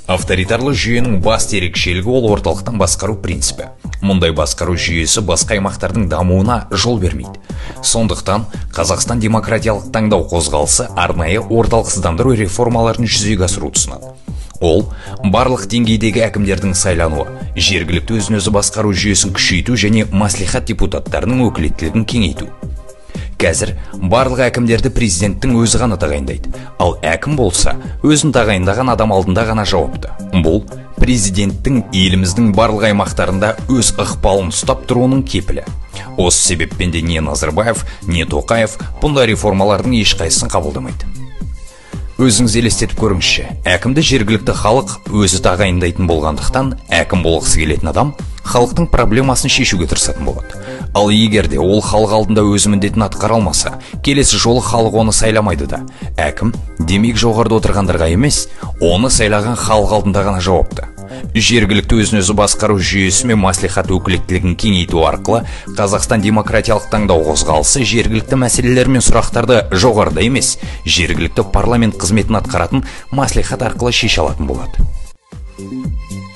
Авторитарлы жүйенің басты ерекшелігі ол орталықтан басқару принципі. Мұндай басқару жүйесі басқа аймақтардың дамуына жол бермейді. Сондықтан Қазақстан демократиялық таңдау қозғалысы арнайы орталықсыздандыру реформаларын жүзеге асыруды ұсынады. Ол барлық деңгейдегі әкімдердің сайлануы, жергілікті өзін-өзі басқару жүйесін күшейту және мәслихат депутаттарының өкілеттілігін кеңейту. Қазір барлық әкімдерді президенттің өзі ғана тағайындайды, ал әкім болса, өзін тағайындаған адам алдында ғана жауапты. Бұл президенттің еліміздің барлық аймақтарында өз ықпалын ұстап тұруының кепілі. Осы себеппен де не Назарбаев, не Тоқаев бұндай реформалардың ешқайсысын қабылдамайды. Өзіңіз елестетіп көріңізші, әкімді жергілікті халық өзі тағайындайтын болғандықтан, әкім болғысы келетін адам халықтың проблемасын шешуге тырысатын болады. Ал егер де ол халық алдында өз міндетін атқара алмаса, келесі жолы халық оны сайламайды да. Әкім демек жоғарыда отырғандарға емес, оны сайлаған халық алдында ғана жауапты. Жергілікті өзін-өзі басқару жүйесі мен мәслихат өкілеттілігін кеңейту арқылы Қазақстан демократиялық таңдау қозғалысы жергілікті мәселелер мен сұрақтарды жоғарыда емес, жергілікті парламент қызметін атқаратын мәслихат арқылы шеше алатын болады.